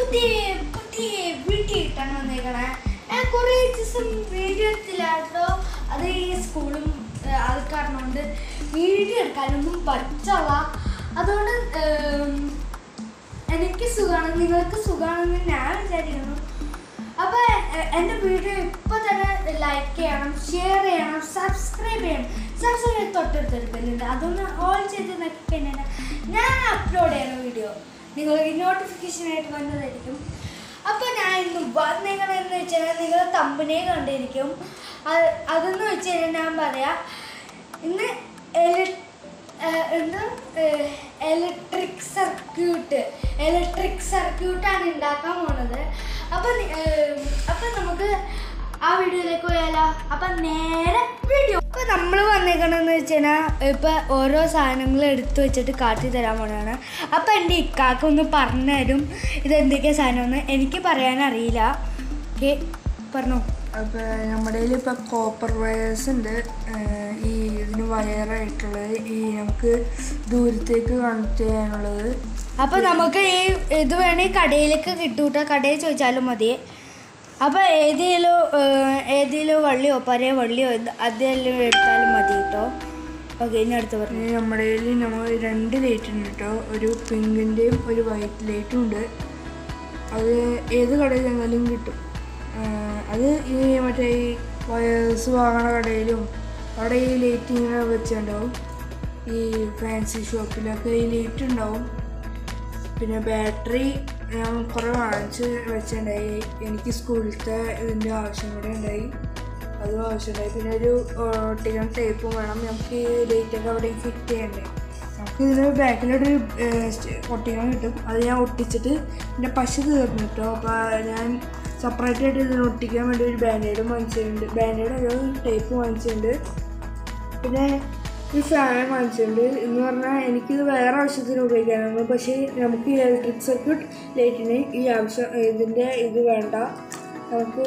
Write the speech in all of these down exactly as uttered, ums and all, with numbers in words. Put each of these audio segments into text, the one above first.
പുതിയ പുതിയ വീഡിയോ ഇട്ടാണ് വന്നേക്കണേ. ഞാൻ കുറേ ദിവസം വീഡിയോ എടുത്തില്ലാട്ടോ. അത് ഈ സ്കൂളും അത് കാരണം കൊണ്ട് വീഡിയോ എടുക്കാനൊന്നും പറ്റില്ല. അതുകൊണ്ട് എനിക്ക് സുഖമാണ്, നിങ്ങൾക്ക് സുഖമാണെന്ന് ഞാൻ വിചാരിക്കുന്നു. അപ്പോൾ എൻ്റെ വീഡിയോ ഇപ്പോൾ തന്നെ ലൈക്ക് ചെയ്യണം, ഷെയർ ചെയ്യണം, സബ്സ്ക്രൈബ് ചെയ്യണം. സബ്സ്ക്രൈബ് തൊട്ടടുത്തെടുക്കലുണ്ട്, അതൊന്ന് ഓൾ ചെയ്ത് നോക്കി കഴിഞ്ഞാൽ ഞാൻ അപ്ലോഡ് ചെയ്യുന്ന വീഡിയോ നിങ്ങൾക്ക് നോട്ടിഫിക്കേഷനായിട്ട് വന്നതായിരിക്കും. അപ്പോൾ ഞാൻ ഇന്ന് വന്നേക്കണമെന്ന് വെച്ചാൽ നിങ്ങൾ തമ്പനെ കണ്ടിരിക്കും. അത് അതെന്ന് വെച്ച് കഴിഞ്ഞാൽ ഞാൻ പറയാം, ഇന്ന് എന്താ ഇലക്ട്രിക് സർക്യൂട്ട് ഇലക്ട്രിക് സർക്യൂട്ടാണ് ഉണ്ടാക്കാൻ പോണത്. അപ്പം അപ്പം നമുക്ക് ആ വീഡിയോയിലേക്ക് പോയാലോ. അപ്പം നേരെ വീഡിയോ. അപ്പോൾ നമ്മൾ വന്നേക്കണമെന്ന് വെച്ച് കഴിഞ്ഞാൽ ഇപ്പം ഓരോ സാധനങ്ങൾ എടുത്തു വെച്ചിട്ട് കാട്ടി തരാൻ പോണതാണ്. അപ്പം എൻ്റെ ഇക്കാക്ക് ഒന്ന് പറഞ്ഞു തരും ഇതെന്തൊക്കെയാണ് സാധനമെന്ന്. എനിക്ക് പറയാനറിയില്ല. ഓക്കെ, പറഞ്ഞോ. അപ്പോൾ നമ്മുടെ കയ്യിൽ ഇപ്പോൾ കോപ്പർ വയേഴ്സ് ഉണ്ട്. ഈ ഇതിന് വയറായിട്ടുള്ളത്, ഈ നമുക്ക് ദൂരത്തേക്ക് കണക്ട് ചെയ്യാനുള്ളത്. അപ്പോൾ നമുക്ക് ഈ ഇത് വേണമെങ്കിൽ കടയിലേക്ക് കിട്ടൂട്ടോ, കടയിൽ ചോദിച്ചാലും മതി. അപ്പോൾ ഏതെങ്കിലും ഏതെങ്കിലും വള്ളിയോ പരേ വള്ളിയോ അതെല്ലാം എടുത്താലും മതി കേട്ടോ. ഓക്കെ, ഇനി അടുത്ത് പറഞ്ഞു. നമ്മുടെ കയ്യിൽ നമ്മൾ രണ്ട് ലൈറ്റ് ഉണ്ട് കേട്ടോ. ഒരു പിങ്കിൻ്റെയും ഒരു വൈറ്റ് ലൈറ്റും ഉണ്ട്. അത് ഏത് കടയിൽ ചെന്നാലും കിട്ടും. അത് ഈ മറ്റേ ഈ വയേഴ്സ് വാങ്ങണ കടയിലും അവിടെ ഈ ലൈറ്റ് ഇങ്ങനെ വെച്ചിട്ടുണ്ടാവും. ഈ ഫാൻസി ഷോപ്പിലൊക്കെ ഈ ലൈറ്റ് ഉണ്ടാവും. പിന്നെ ബാറ്ററി ഞാൻ കുറേ വാങ്ങിച്ച് വെച്ചിട്ടുണ്ടായി. എനിക്ക് സ്കൂളിലത്തെ ഇതിൻ്റെ ആവശ്യം കൂടെ ഉണ്ടായി, അതും ആവശ്യമുണ്ടായി. പിന്നെ ഒരു ഒട്ടിക്കാൻ ടേപ്പും വേണം. നമുക്ക് ഈ ലൈറ്റൊക്കെ അവിടെ ഫിറ്റ് ചെയ്യണ്ടേ. നമുക്ക് ഇതിന് ബാക്കിലോട്ടൊരു ഒട്ടിക്കാൻ കിട്ടും. അത് ഞാൻ ഒട്ടിച്ചിട്ട് എൻ്റെ പശ തീർന്നു കേട്ടോ. അപ്പോൾ ഞാൻ സെപ്പറേറ്റ് ആയിട്ട് ഇതിന് ഒട്ടിക്കാൻ വേണ്ടി ഒരു ബാൻഡേഡും വാങ്ങിച്ചിട്ടുണ്ട്. ബാൻഡേഡ് ഒരു ടേപ്പ് വാങ്ങിച്ചിട്ടുണ്ട്. പിന്നെ ഈ ഫാൻ വാങ്ങിച്ചിട്ടുണ്ട്. എന്ന് പറഞ്ഞാൽ എനിക്കിത് വേറെ ആവശ്യത്തിന് ഉപയോഗിക്കാനാണ്. പക്ഷേ നമുക്ക് ഈ ഇലക്ട്രിക് സർക്യൂട്ട് ലൈറ്റിന് ഈ ആവശ്യം ഇതിൻ്റെ ഇത് വേണ്ട. നമുക്ക്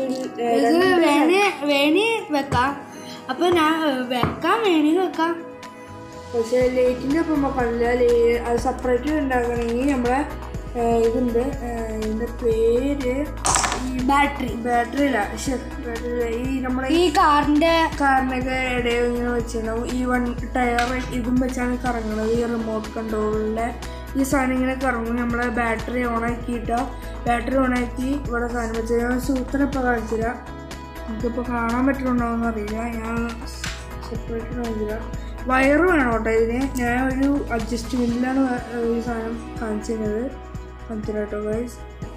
വേണി വെക്കാം. അപ്പോൾ ഞാൻ വെക്കാം, വേണി വെക്കാം. പക്ഷേ ലൈറ്റിൻ്റെ ഒപ്പം നോക്കാനില്ല. അത് സെപ്പറേറ്റ് ഉണ്ടാക്കണമെങ്കിൽ നമ്മളെ ഇതുണ്ട്, ഇതിൻ്റെ പേര് ബാറ്ററി ബാറ്ററി ഇല്ല പക്ഷേ ബാറ്ററി ഈ നമ്മുടെ ഈ കാറിൻ്റെ കാറിനൊക്കെ ഇടയിൽ ഇങ്ങനെ വെച്ചിട്ടുണ്ടാവും. ഈ വൺ ടയർ ഇതും വെച്ചാണ് കറങ്ങുന്നത്. ഈ റിമോട്ട് കൺട്രോളിൻ്റെ ഈ സാധനം ഇങ്ങനെ കറങ്ങും. നമ്മളെ ബാറ്ററി ഓണാക്കിയിട്ടോ, ബാറ്ററി ഓണാക്കി ഇവിടെ സാധനം വെച്ചാൽ ഞാൻ സൂത്രനിപ്പോൾ കാണിച്ചില്ല. എനിക്കിപ്പോൾ കാണാൻ പറ്റുന്നുണ്ടോയെന്ന് അറിയില്ല. ഞാൻ സെപ്പറേറ്റ് കാണിച്ചില്ല. വയറ് വേണം കേട്ടോ ഇതിന്. ഞാൻ ഒരു അഡ്ജസ്റ്റ്മെൻറ്റിലാണ് ഈ സാധനം കാണിച്ചിരുന്നത്. കാണിച്ചില്ല കേട്ടോ ഗൈസ്.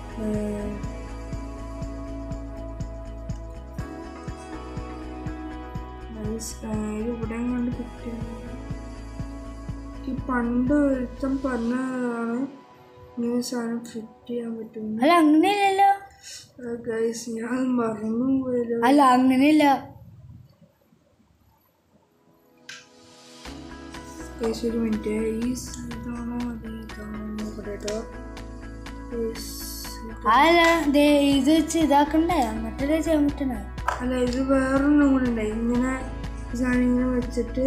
ഇവിടെ കൊണ്ട് കിട്ടിയത് ഈ പണ്ട് ഒരുത്തം പറഞ്ഞതാണ് ഇങ്ങനെ സാധനം ഫിറ്റ് ചെയ്യാൻ പറ്റും. അല്ല അങ്ങനെയല്ലല്ലോ ഗൈസ്, ഞാൻ മറന്നു പോയല്ലോ. അല്ല അങ്ങനെയല്ല ഗൈസ്, ഒരു മിനിറ്റ്. ഈ ഇതാണോ അത് ഇതാണോ കേട്ടോ. അല്ല ഇത് വെച്ച് ഇതാക്കണ്ടേ, മറ്റേ ചെയ്യാൻ പറ്റണേ. അല്ല, ഇത് വേറൊന്നും കൂടെ ഉണ്ടായി. ഇങ്ങനെ സാധനം ഇങ്ങനെ വെച്ചിട്ട്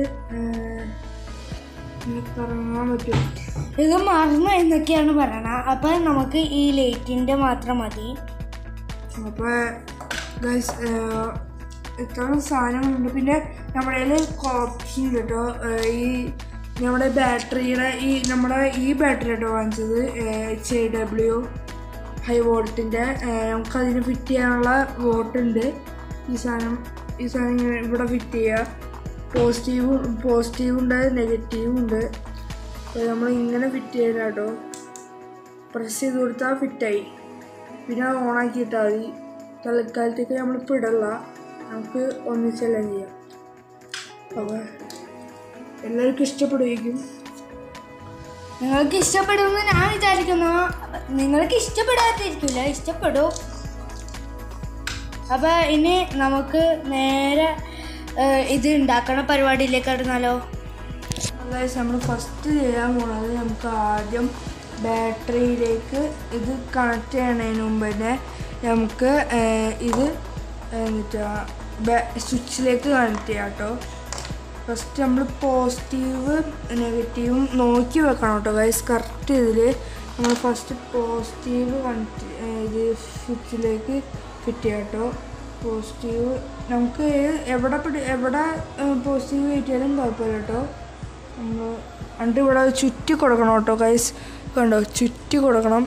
കറങ്ങാൻ പറ്റും. ഇത് മറന്നു എന്നൊക്കെയാണ് പറയണത്. അപ്പം നമുക്ക് ഈ ലൈറ്റിൻ്റെ മാത്രം മതി. അപ്പോൾ ഗൈസ് ഇത്ര സാധനങ്ങളുണ്ട്. പിന്നെ നമ്മുടെ കയ്യിൽ ഓപ്ഷൻ കേട്ടോ. ഈ നമ്മുടെ ബാറ്ററിയുടെ ഈ നമ്മുടെ ഈ ബാറ്ററി കേട്ടോ വാങ്ങിച്ചത് എച്ച് ഐ ഡബ്ല്യു ഹൈ വോൾട്ടിൻ്റെ. നമുക്കതിന് ഫിറ്റ് ചെയ്യാനുള്ള വോട്ടുണ്ട്. ഈ സാധനം ഈ സാധനം ഇങ്ങനെ ഇവിടെ ഫിറ്റ് ചെയ്യുക. പോസിറ്റീവും പോസിറ്റീവും ഉണ്ട്, നെഗറ്റീവും ഉണ്ട്. അപ്പോൾ നമ്മൾ ഇങ്ങനെ ഫിറ്റ് ചെയ്യണം കേട്ടോ. പ്രസ് ചെയ്ത് കൊടുത്താൽ ഫിറ്റായി. പിന്നെ അത് ഓണാക്കിയിട്ടാൽ മതി. തൽക്കാലത്തേക്ക് നമ്മളിപ്പോൾ ഇടല്ല, നമുക്ക് ഒന്നിച്ചെല്ലാം ചെയ്യാം. അപ്പോൾ എല്ലാവർക്കും ഇഷ്ടപ്പെടുമായിരിക്കും. നിങ്ങൾക്ക് ഇഷ്ടപ്പെടുമെന്ന് ഞാൻ വിചാരിക്കുന്നു. നിങ്ങൾക്ക് ഇഷ്ടപ്പെടാതിരിക്കില്ല, ഇഷ്ടപ്പെടും. അപ്പോൾ ഇനി നമുക്ക് നേരെ ഇത് ഉണ്ടാക്കണ പരിപാടിയിലേക്ക് ഇടുന്നാലോ. അതായത് നമ്മൾ ഫസ്റ്റ് ചെയ്യാൻ പോകുന്നത്, നമുക്ക് ആദ്യം ബാറ്ററിയിലേക്ക് ഇത് കണക്ട് ചെയ്യണതിന് മുമ്പ് തന്നെ നമുക്ക് ഇത് എന്നിട്ടാ സ്വിച്ചിലേക്ക് കണക്ട് ചെയ്യാം കേട്ടോ. ഫസ്റ്റ് നമ്മൾ പോസിറ്റീവ് നെഗറ്റീവും നോക്കി വെക്കണം കേട്ടോ ഗൈസ്. കറക്റ്റ് ഇതിൽ നമ്മൾ ഫസ്റ്റ് പോസിറ്റീവ് കണക്ട് ഇത് സ്വിച്ചിലേക്ക് ഫിറ്റ് ചെയ്യാം കേട്ടോ. പോസിറ്റീവ് നമുക്ക് എവിടെ പിടി എവിടെ പോസിറ്റീവ് കയറ്റിയാലും കുഴപ്പമില്ല കേട്ടോ. നമ്മൾ എന്നിട്ട് ഇവിടെ ചുറ്റി കൊടുക്കണം കേട്ടോ ഗൈസ്. കണ്ടോ, ചുറ്റി കൊടുക്കണം.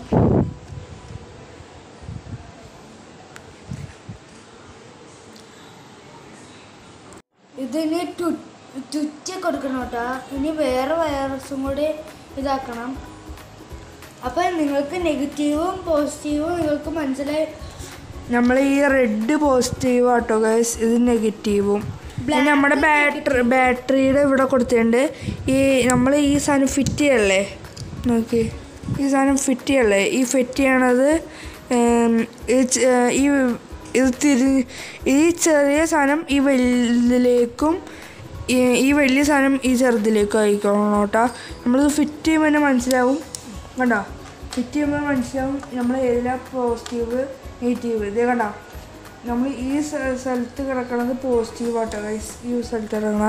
ഇതിന് ചുറ്റി കൊടുക്കണം കേട്ടോ. ഇനി വേറെ വൈറസും കൂടി ഇതാക്കണം. അപ്പം നിങ്ങൾക്ക് നെഗറ്റീവും പോസിറ്റീവും നിങ്ങൾക്ക് മനസ്സിലായി. നമ്മൾ ഈ റെഡ് പോസിറ്റീവ് ആട്ടോ ഗൈസ്, ഇത് നെഗറ്റീവും. നമ്മുടെ ബാറ്ററി ബാറ്ററിയുടെ ഇവിടെ കൊടുത്തിട്ടുണ്ട്. ഈ നമ്മൾ ഈ സാധനം ഫിറ്റ് ചെയ്യല്ലേ, നോക്കി ഈ സാധനം ഫിറ്റ് ചെയ്യല്ലേ. ഈ ഫിറ്റ് ചെയ്യണത് ഈ ഇത് തിരി ഈ ചെറിയ സാധനം ഈ വലുതിലേക്കും ഈ വലിയ സാധനം ഈ ചെറുതിലേക്കും ആയിക്കോണം കേട്ടോ. നമ്മളിത് ഫിറ്റ് ചെയ്യുമ്പോൾ തന്നെ മനസ്സിലാവും. കണ്ടോ, ഫിറ്റ് ചെയ്യുമ്പോൾ മനസ്സിലാവും നമ്മൾ ഏതിലാ പോസിറ്റീവ് നെഗറ്റീവ്. ഇത് കണ്ടോ, നമ്മൾ ഈ സ്ഥലത്ത് കിടക്കണത് പോസിറ്റീവ് ആട്ടോ ഗൈസ്, ഈ സ്ഥലത്ത് കിടക്കണ.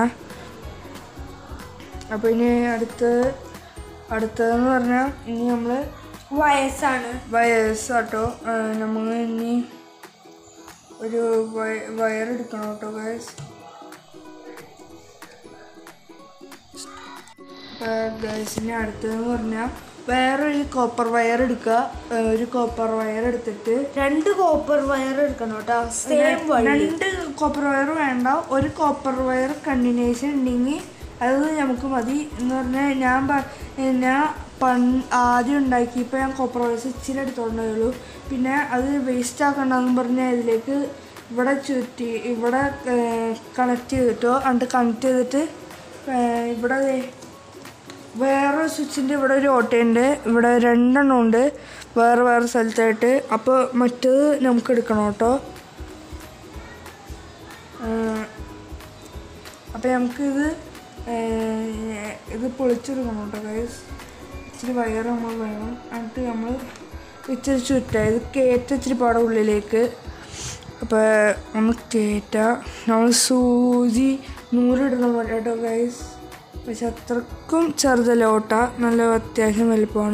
അപ്പോൾ ഇനി അടുത്ത് അടുത്തതെന്ന് പറഞ്ഞാൽ ഇനി നമ്മൾ വയസ്സാണ് വയസ്സാട്ടോ. നമ്മൾ ഇനി ഒരു വയർ എടുക്കണം കേട്ടോ ഗൈസ്. ഗൈസിന് അടുത്തതെന്ന് പറഞ്ഞാൽ വേറൊരു കോപ്പർ വയർ എടുക്കുക. ഒരു കോപ്പർ വയർ എടുത്തിട്ട് രണ്ട് കോപ്പർ വയർ എടുക്കണം കേട്ടോ. രണ്ട് കോപ്പർ വയർ വേണ്ട, ഒരു കോപ്പർ വയർ കണ്ടിന്യൂഷൻ ഉണ്ടെങ്കിൽ അത് നമുക്ക് മതി എന്ന് പറഞ്ഞാൽ ഞാൻ ഞാൻ പൺ ആദ്യം ഉണ്ടാക്കിയപ്പോൾ ഞാൻ കോപ്പർ വയർസ് ഇച്ചിരി എടുത്തോണ്ടേ. പിന്നെ അത് വേസ്റ്റ് ആക്കണ്ടെന്ന് പറഞ്ഞാൽ ഇതിലേക്ക് ഇവിടെ ചുറ്റി ഇവിടെ കണക്ട് ചെയ്തിട്ടോ. എന്നിട്ട് കണക്ട് ചെയ്തിട്ട് ഇവിടെ വേറെ സ്വിച്ചിൻ്റെ ഇവിടെ ഒരു ഓട്ടയുണ്ട്, ഇവിടെ രണ്ടെണ്ണം ഉണ്ട് വേറെ വേറെ സ്ഥലത്തായിട്ട്. അപ്പോൾ മറ്റേത് നമുക്ക് എടുക്കണം കേട്ടോ. അപ്പോൾ നമുക്കിത് ഇത് പൊളിച്ചെടുക്കണം കേട്ടോ ഗൈസ്. ഇച്ചിരി വയർ നമ്മൾ വേണം. എന്നിട്ട് നമ്മൾ ഇച്ചിരി ചുറ്റാം, ഇത് കയറ്റ ഇച്ചിരി പാടെ ഉള്ളിലേക്ക്. അപ്പോൾ നമ്മൾ കയറ്റാം. നമ്മൾ സൂചി നൂറിടണം കേട്ടോ ഗൈസ്. പക്ഷെ അത്രക്കും ചെറുതല്ല ഓട്ട, നല്ല അത്യാവശ്യം വലുപ്പമാണ്.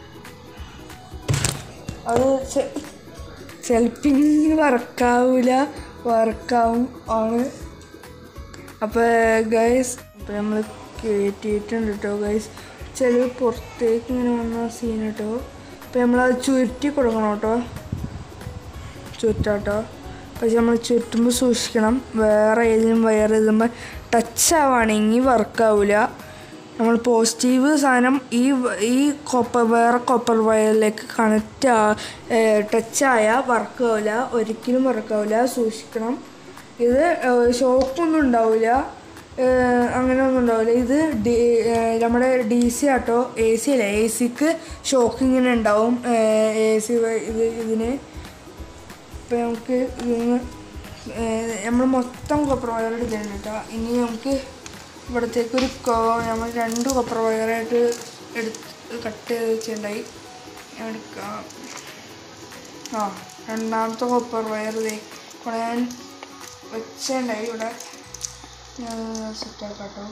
അത് ചിലപ്പോൾ വർക്കാവില്ല, വർക്കാവും ആണ്. അപ്പോൾ ഗൈസ് അപ്പോൾ നമ്മൾ കയറ്റിയിട്ടുണ്ട് കേട്ടോ ഗൈസ്. ചില പുറത്തേക്ക് ഇങ്ങനെ വന്ന സീൻ കേട്ടോ. അപ്പോൾ നമ്മളത് ചുരുട്ടി കൊടുക്കണം കേട്ടോ, ചുറ്റാട്ടോ. പക്ഷെ നമ്മൾ ചുറ്റുമ്പോൾ സൂക്ഷിക്കണം, വേറെ ഏതെങ്കിലും വയർ ഇതുമ്പോൾ ടച്ച് ആവുകയാണെങ്കിൽ വർക്കാവില്ല. നമ്മൾ പോസിറ്റീവ് സാധനം ഈ ഈ കോപ്പർ വേറെ കോപ്പർ വയറിലേക്ക് കണക്റ്റ് ആ ടച്ചായാൽ വർക്കാവില്ല, ഒരിക്കലും വർക്കാവില്ല, സൂക്ഷിക്കണം. ഇത് ഷോക്കൊന്നും ഉണ്ടാവില്ല, അങ്ങനെ ഒന്നും ഉണ്ടാവില്ല. ഇത് ഡി നമ്മുടെ ഡി സി ആട്ടോ, എ സി അല്ല, എ സിക്ക് ഷോക്ക് ഇങ്ങനെ ഉണ്ടാവും എ സി ഇത് ഇതിന്. അപ്പോൾ നമുക്ക് ഇതിന് നമ്മൾ മൊത്തം കോപ്പർ വയർ എടുക്കണം കേട്ടോ. ഇനി നമുക്ക് ഇവിടത്തേക്കൊരു കോ നമ്മൾ രണ്ട് കോപ്പർ വയറായിട്ട് എടുത്ത് കട്ട് ചെയ്ത് വെച്ചിട്ടുണ്ടായി എടുക്കാം. ആ രണ്ടാമത്തെ കോപ്പർ വയർ ഇതേ കൂടെ ഞാൻ വെച്ചിട്ടുണ്ടായി ഇവിടെ. ഞാൻ സെറ്റാക്കാം കേട്ടോ.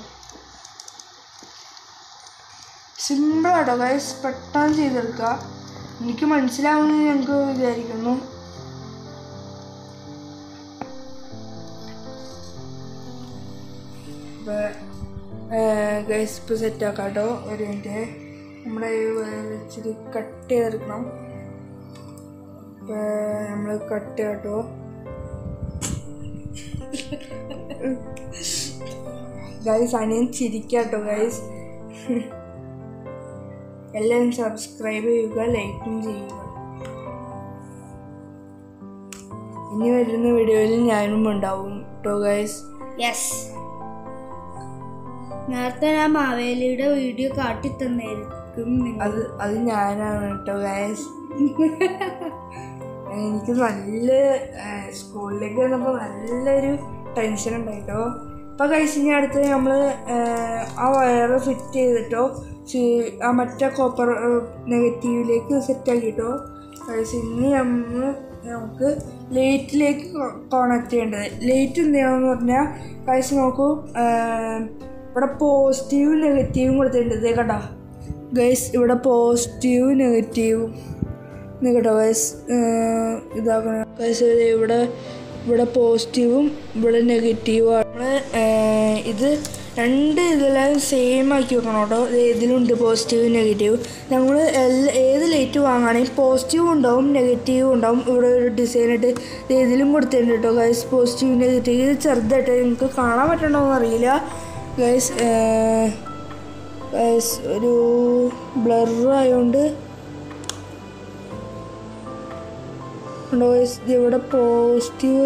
സിമ്പിളാട്ടോ ഗൈസ്, പെട്ടെന്ന് ചെയ്തെടുക്കുക. എനിക്ക് മനസ്സിലാവുമെന്ന് ഞങ്ങൾക്ക് വിചാരിക്കുന്നു. ഗൈസ് ഇപ്പോൾ സെറ്റാക്കാം കേട്ടോ. ഒരു മിനിറ്റ്, നമ്മുടെ ഇച്ചിരി കട്ട് ചെയ്തെടുക്കണം. ഇപ്പോൾ നമ്മൾ കട്ട് ചെയ്യാം കേട്ടോ. ഗൈസ് അനിയൻ ചിരിക്കാട്ടോ ഗൈസ്. എല്ലാവരും സബ്സ്ക്രൈബ് ചെയ്യുക, ലൈക്കും ചെയ്യുക. ഇനി വരുന്ന വീഡിയോയിൽ ഞാനും ഉണ്ടാവും കേട്ടോ ഗൈസ്. യെസ്, നേരത്തെ ഞാൻ മാവേലിയുടെ വീഡിയോ കാട്ടി തന്നായിരിക്കും. അത് അത് ഞാനാണ് കേട്ടോ ഗൈസ്. എനിക്ക് നല്ല സ്കൂളിലേക്ക് വന്നപ്പോൾ നല്ലൊരു ടെൻഷൻ ഉണ്ടായിട്ടോ. അപ്പോൾ ഗൈസ് ഇനി അടുത്ത് നമ്മൾ ആ വയർ ഫിറ്റ് ചെയ്തിട്ടോ ആ മറ്റേ കോപ്പർ നെഗറ്റീവിലേക്ക് സെറ്റാക്കിയിട്ടോ ഗൈസ്. ഇനി നമ്മൾ നമുക്ക് ലൈറ്റിലേക്ക് കണക്ട് ചെയ്യേണ്ടത്. ലൈറ്റ് എന്ത് ചെയ്യണമെന്ന് പറഞ്ഞാൽ ഗൈസ് നോക്കൂ, ഇവിടെ പോസിറ്റീവും നെഗറ്റീവും കൊടുത്തിട്ടുണ്ട്. ഇതേ കണ്ടോ, ഗൈസ് ഇവിടെ പോസിറ്റീവ് നെഗറ്റീവ് കേട്ടോ ഗൈസ് ഇതാക്കണം ഗൈസ്. ഇവിടെ ഇവിടെ പോസിറ്റീവും ഇവിടെ നെഗറ്റീവും ആണ്. ഇത് രണ്ട് ഇതെല്ലാം സെയിം ആക്കി വെക്കണം കേട്ടോ. ഇതിലുണ്ട് പോസിറ്റീവ് നെഗറ്റീവ്. നമ്മൾ ഏത് ലൈറ്റ് വാങ്ങുകയാണെങ്കിൽ പോസിറ്റീവും ഉണ്ടാവും നെഗറ്റീവും ഉണ്ടാവും. ഇവിടെ ഒരു ഡിസൈനായിട്ട് ഇതിലും കൊടുത്തിട്ടുണ്ട് കേട്ടോ ഗൈസ്, പോസിറ്റീവ് നെഗറ്റീവ്. ഇത് ചെറുതായിട്ട് നിങ്ങൾക്ക് കാണാൻ പറ്റണമെന്ന് അറിയില്ല ഗൈസ്. ഗൈസ് ഒരു ബ്ലർ ആയതുകൊണ്ട് ഉണ്ടോ ഗൈസ്, ഇവിടെ പോസിറ്റീവ്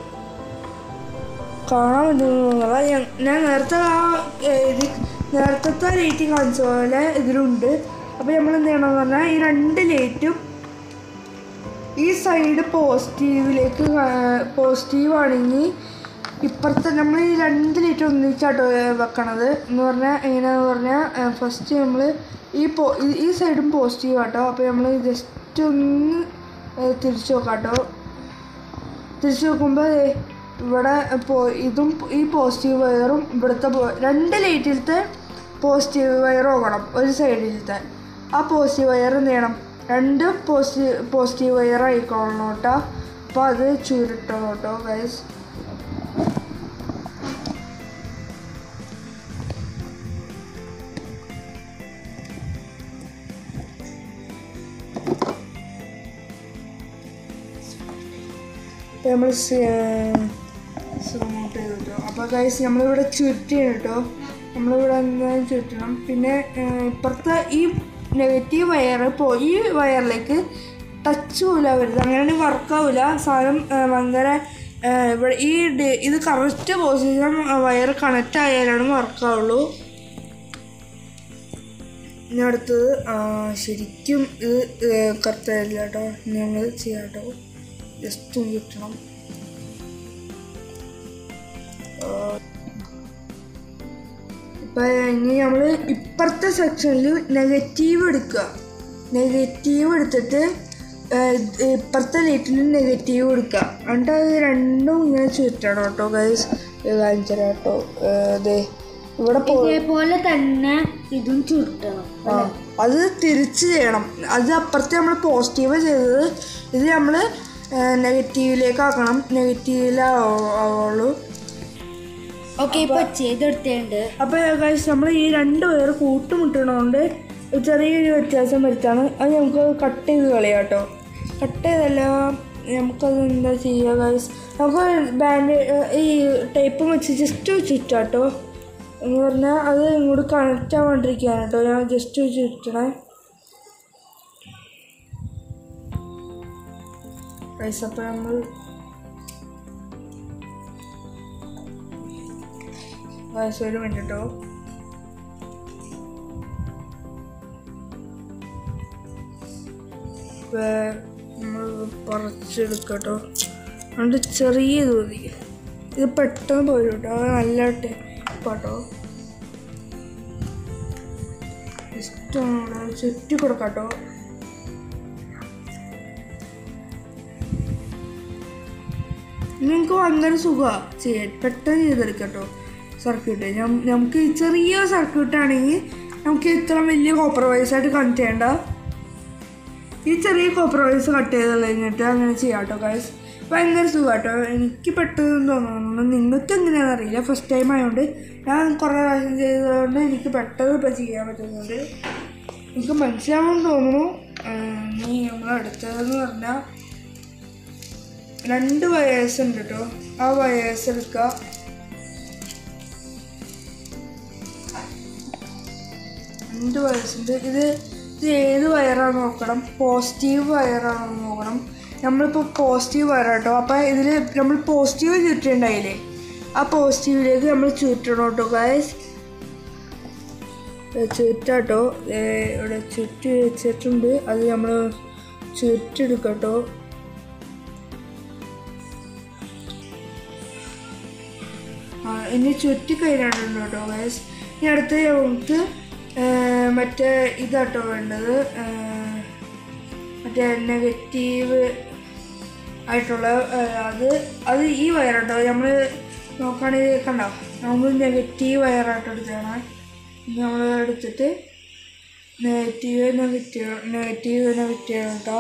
കാണാൻ പറ്റുന്ന ഞാൻ ഞാൻ നേരത്തെ ആ ഇത് നേരത്തെ ലൈറ്റ് കാണിച്ച പോലെ ഇതിലുണ്ട്. അപ്പോൾ നമ്മൾ എന്ത് ചെയ്യണമെന്ന് പറഞ്ഞാൽ ഈ രണ്ട് ലൈറ്റും ഈ സൈഡ് പോസിറ്റീവിലേക്ക് പോസിറ്റീവ് ആണെങ്കിൽ ഇപ്പുറത്തെ നമ്മൾ ഈ രണ്ട് ലൈറ്റ് ഒന്നിച്ചാട്ടോ വെക്കണത് എന്ന് പറഞ്ഞാൽ എങ്ങനെയാണെന്ന് പറഞ്ഞാൽ ഫസ്റ്റ് നമ്മൾ ഈ പോ ഈ സൈഡും പോസിറ്റീവ് ആട്ടോ. അപ്പോൾ നമ്മൾ ജസ്റ്റ് ഒന്ന് തിരിച്ചു നോക്കാം കേട്ടോ. തിരിച്ചു നോക്കുമ്പോൾ ഇവിടെ ഇതും ഈ പോസിറ്റീവ് വയറും ഇവിടുത്തെ രണ്ട് ലൈറ്റിലത്തെ പോസിറ്റീവ് വയർ നോക്കണം. ഒരു സൈഡിലത്തെ ആ പോസിറ്റീവ് വയർ എന്ത് ചെയ്യണം, രണ്ട് പോസിറ്റീവ് പോസിറ്റീവ് വയർ ആയിക്കോളണം കേട്ടോ. അപ്പോൾ അത് ചുരുട്ടണം കേട്ടോ ഗൈസ്. നമ്മൾ സൂമൗട്ട് ചെയ്ത് കേട്ടോ. അപ്പോൾ ഗൈസ് നമ്മളിവിടെ ചുരുട്ടിയാണ് കേട്ടോ. നമ്മളിവിടെ എന്തായാലും ചുരുട്ടണം. പിന്നെ ഇപ്പുറത്തെ ഈ നെഗറ്റീവ് വയർ പോ ഈ വയറിലേക്ക് ടച്ച് പോലും ആവരുത്, അങ്ങനെ വർക്കാവില്ല സാധനം. ഭയങ്കര ഇവിടെ ഈ ഇത് കറക്റ്റ് പൊസിഷൻ വയർ കണക്റ്റ് ആയാലാണ് വർക്കാവുള്ളൂ. ഇനി അടുത്തത് ശരിക്കും ഇത് കറക്റ്റ് ആയില്ല കേട്ടോ. ഇനി നമ്മൾ ചെയ്യാം കേട്ടോ. ജസ്റ്റ് ഒന്ന് കിട്ടണം. ഇപ്പം ഇനി നമ്മൾ ഇപ്പുറത്തെ സെക്ഷനിൽ നെഗറ്റീവ് എടുക്കുക. നെഗറ്റീവ് എടുത്തിട്ട് ഇപ്പുറത്തെ ലൈറ്റിൽ നെഗറ്റീവ് എടുക്കുക. എന്നിട്ട് അത് രണ്ടും ഇങ്ങനെ ചുറ്റണം കേട്ടോ ഗൈസ്. കാണിച്ചു തരാം കേട്ടോ. അതെ ഇവിടെ ഇതേപോലെ തന്നെ ഇതും ചുരുട്ടണം. ആ അത് തിരിച്ച് ചെയ്യണം. അത് അപ്പുറത്തെ നമ്മൾ പോസിറ്റീവ് ചെയ്തത് ഇത് നമ്മൾ നെഗറ്റീവിലേക്ക് ആക്കണം. നെഗറ്റീവിലാവുള്ളൂ. ഓക്കെ ഇപ്പോൾ ചെയ്തെടുത്തേണ്ട്. അപ്പോൾ ഗൈസ് നമ്മൾ ഈ രണ്ട് പേർ കൂട്ടുമുട്ടണോണ്ട് ചെറിയൊരു വ്യത്യാസം വരുത്താണ്. അത് നമുക്ക് കട്ട് ചെയ്ത് കളയാം കേട്ടോ. കട്ട് ചെയ്തല്ല നമുക്കത് എന്താ ചെയ്യുക ഗൈസ്, നമുക്ക് ബാൻഡ് ഈ ടേപ്പും വെച്ച് ജസ്റ്റ് ചുറ്റാം കേട്ടോ. എന്ന് പറഞ്ഞാൽ അത് ഇങ്ങോട്ട് കണക്റ്റ് ആവാണ്ടിരിക്കുകയാണ് കേട്ടോ. ഞാൻ ജസ്റ്റ് ചുറ്റണേ ഗൈസ്. അപ്പോൾ നമ്മൾ ഗൈസ് ഒരു മിനിറ്റ് കേട്ടോ. നമ്മൾ പറിച്ചെടുക്കട്ടോ. അതുകൊണ്ട് ചെറിയ ഇത് മതി. ഇത് പെട്ടെന്ന് പോരും കേട്ടോ. അത് നല്ല ടേപ്പാട്ടോ. ജസ്റ്റ് ചുറ്റി കൊടുക്കാം കേട്ടോ. നിങ്ങൾക്ക് ഭയങ്കര സുഖമാണ് ചെയ്യാൻ, പെട്ടെന്ന് ചെയ്തെടുക്കാം കേട്ടോ സർക്യൂട്ട്. നമുക്ക് ഈ ചെറിയ സർക്യൂട്ടാണെങ്കിൽ നമുക്ക് ഇത്ര വലിയ കോംപ്രമൈസായിട്ട് കണക്ട് ചെയ്യേണ്ട. ഈ ചെറിയ കോംപ്രമൈസ് കട്ട് ചെയ്ത് കഴിഞ്ഞിട്ട് അങ്ങനെ ചെയ്യാം കേട്ടോ ഗൈസ്. ഭയങ്കര സുഖം കേട്ടോ. എനിക്ക് പെട്ടെന്ന് തോന്നുന്നു, നിങ്ങൾക്ക് എങ്ങനെയാണെന്ന് അറിയില്ല. ഫസ്റ്റ് ടൈം ആയതുകൊണ്ട് ഞാൻ കുറേ പ്രാവശ്യം ചെയ്തതുകൊണ്ട് എനിക്ക് പെട്ടെന്ന് ഇപ്പോൾ ചെയ്യാൻ പറ്റുന്നുണ്ട്. എനിക്ക് മനസ്സിലാവുമെന്ന് തോന്നുന്നു. ഇനി നമ്മൾ അടുത്തതെന്ന് പറഞ്ഞാൽ രണ്ട് വയേഴ്സ് ഉണ്ട് കേട്ടോ. ആ വയേഴ്സ് എടുക്കുക. രണ്ട് വയേഴ്സ് ഉണ്ട്. ഇത് ഇത് ഏത് വയറാണെന്ന് നോക്കണം. പോസിറ്റീവ് വയറാണെന്ന് നോക്കണം. നമ്മളിപ്പോൾ പോസിറ്റീവ് വയർ കേട്ടോ. അപ്പോൾ ഇതിൽ നമ്മൾ പോസിറ്റീവ് ചുറ്റുണ്ടായില്ലേ, ആ പോസിറ്റീവിലേക്ക് നമ്മൾ ചുറ്റണം കേട്ടോ ഗൈസ്. ചുറ്റാട്ടോ. ഇവിടെ ചുറ്റി വെച്ചിട്ടുണ്ട്. അത് നമ്മൾ ചുറ്റെടുക്കാം കേട്ടോ. ആ ഇനി ചുറ്റി കഴിഞ്ഞിട്ടുണ്ട് കേട്ടോ ഗൈസ്. ഇനി അടുത്ത് നമുക്ക് മറ്റേ ഇതാട്ടോ വേണ്ടത്, മറ്റേ നെഗറ്റീവ് ആയിട്ടുള്ള അത് അത് ഈ വയറാട്ടോ. നമ്മൾ നോക്കുകയാണെങ്കിൽ കണ്ടോ, നമ്മൾ നെഗറ്റീവ് വയറായിട്ട് എടുത്തതാണ്. നമ്മൾ എടുത്തിട്ട് നെഗറ്റീവ് നെഗറ്റീവ് നെഗറ്റീവ് നെഗറ്റീവ് കേട്ടോ.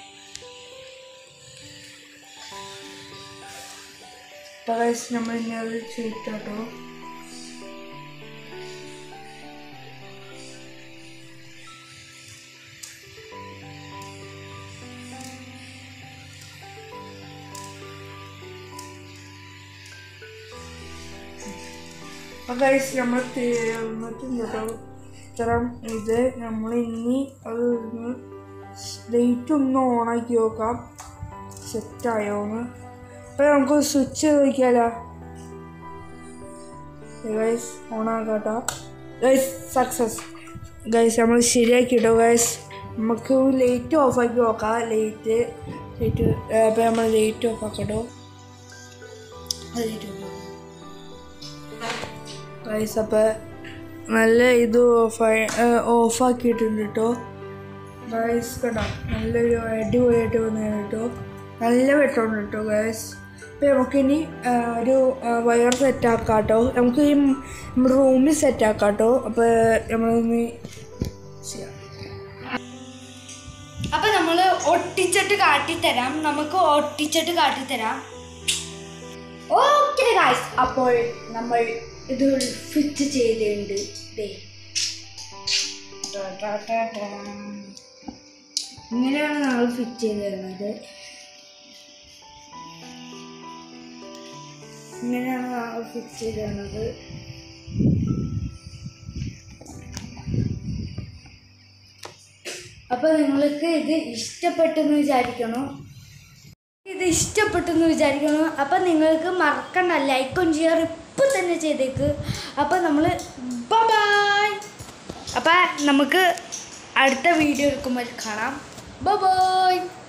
അപ്പോൾ ഗൈസ് നമ്മൾ ഇനി അത് ചെയ്തിട്ടോ. അപ്പോൾ ഗൈസ് നമ്മൾ തീർന്നിട്ടുണ്ട് കേട്ടോ. ഇത്തരം ഇത് നമ്മൾ ഇനി അത് ലൈറ്റ് ഒന്ന് ഓണാക്കി നോക്കാം സെറ്റായോന്ന്. അപ്പോൾ നമുക്ക് സ്വിച്ച് നോക്കിയാലോ ഗൈസ്. ഓണാക്കാം കേട്ടോ ഗൈസ്. സക്സസ് ഗൈസ് നമ്മൾ ശരിയാക്കിട്ടോ ഗൈസ്. നമുക്ക് ലൈറ്റ് ഓഫാക്കി നോക്കാം. ലൈറ്റ് ലൈറ്റ് അപ്പോൾ നമ്മൾ ലൈറ്റ് ഓഫാക്കട്ടോ. Light off guys. അപ്പോൾ നല്ല ഇത് ഓഫായി ഓഫാക്കിയിട്ടുണ്ട് കേട്ടോ ഗൈസ്. കേട്ടോ നല്ലൊരു അടിപൊളിയായിട്ട് വന്നു കേട്ടോ. നല്ല വെട്ടമുണ്ട് കേട്ടോ ഗൈസ്. അപ്പോൾ നമുക്കിനി ഒരു വയർ സെറ്റാക്കാം കേട്ടോ. നമുക്ക് ഈ നമ്മുടെ റൂമിൽ സെറ്റാക്കാം കേട്ടോ. അപ്പോൾ നമ്മളൊന്ന് ചെയ്യാം. അപ്പോൾ നമ്മൾ ഒട്ടിച്ചിട്ട് കാട്ടിത്തരാം. നമുക്ക് ഒട്ടിച്ചിട്ട് കാട്ടിത്തരാം. Okay guys. അപ്പോൾ നമ്മൾ ഇത് ഫിറ്റ് ചെയ്തിട്ടുണ്ട്. ഇങ്ങനെയാണ് നമ്മൾ ഫിറ്റ് ചെയ്ത് തരുന്നത്. ഇങ്ങനെയാണ് നമ്മൾ ഫിറ്റ് ചെയ്ത് തരുന്നത്. അപ്പോൾ നിങ്ങൾക്ക് ഇത് ഇഷ്ടപ്പെട്ടെന്ന് വിചാരിക്കണോ ഇത് ഇഷ്ടപ്പെട്ടെന്ന് വിചാരിക്കണോ അപ്പോൾ നിങ്ങൾക്ക് മറക്കണ്ട ലൈക്കും ഷെയർ ഇപ്പം തന്നെ ചെയ്തേക്ക്. അപ്പോൾ നമ്മൾ ബൈ. അപ്പോൾ നമുക്ക് അടുത്ത വീഡിയോ എടുക്കുമ്പോൾ കാണാം. ബൈ.